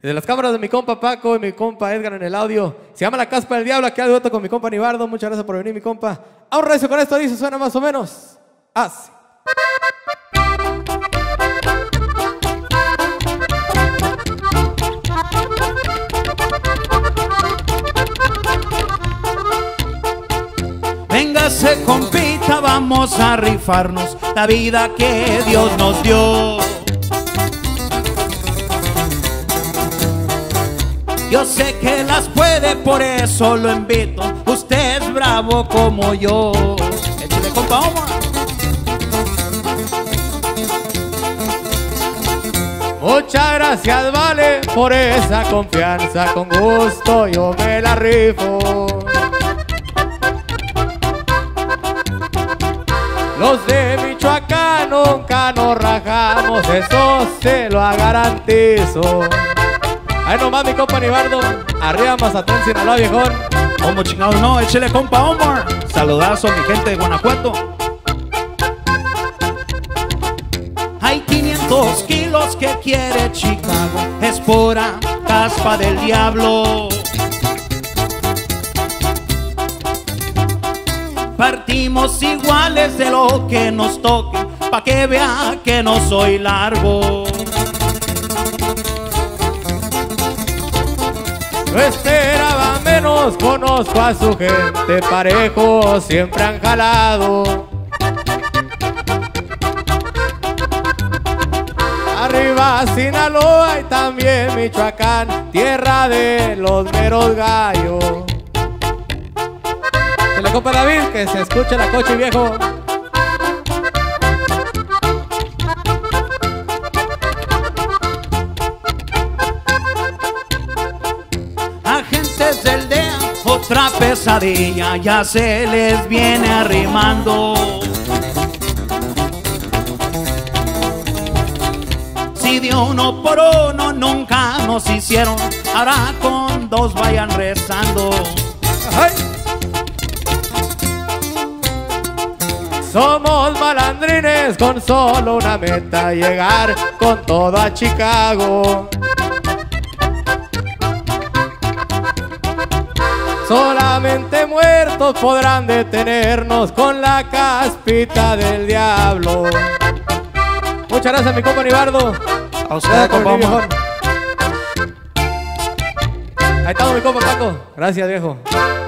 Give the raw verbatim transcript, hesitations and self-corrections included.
Y de las cámaras de mi compa Paco y mi compa Edgar en el audio. Se llama La Caspa del Diablo, aquí al dueto con mi compa Nibardo. Muchas gracias por venir, mi compa. A un recio con esto, dice, suena más o menos así. Véngase, compita, vamos a rifarnos la vida que Dios nos dio. Yo sé que las puede, por eso lo invito. Usted es bravo como yo. Échale, compa, Omar. Muchas gracias, vale, por esa confianza. Con gusto yo me la rifo. Los de Michoacán nunca nos rajamos, eso se lo garantizo. Ahí nomás mi compa Nibardo, arriba Mazatlán, Sinaloa, viejón. Como chingados no, échale, compa Omar. Saludazo a mi gente de Guanajuato. Hay quinientos kilos que quiere Chicago, es pura caspa del diablo. Partimos iguales de lo que nos toque, pa' que vea que no soy largo. No esperaba menos, conozco a su gente, parejo siempre han jalado. Arriba Sinaloa y también Michoacán, tierra de los meros gallos. Se le compa David, que se escuche la coche, viejo. Agentes del D E A, otra pesadilla ya se les viene arrimando. Si de uno por uno nunca nos hicieron, ahora con dos vayan rezando. ¡Ay! Somos malandrines con solo una meta, llegar con todo a Chicago. Solamente muertos podrán detenernos con la caspita del diablo. Muchas gracias, mi compa Nibardo. A usted, compa Omar. Ahí estamos, mi compa Paco. Gracias, viejo.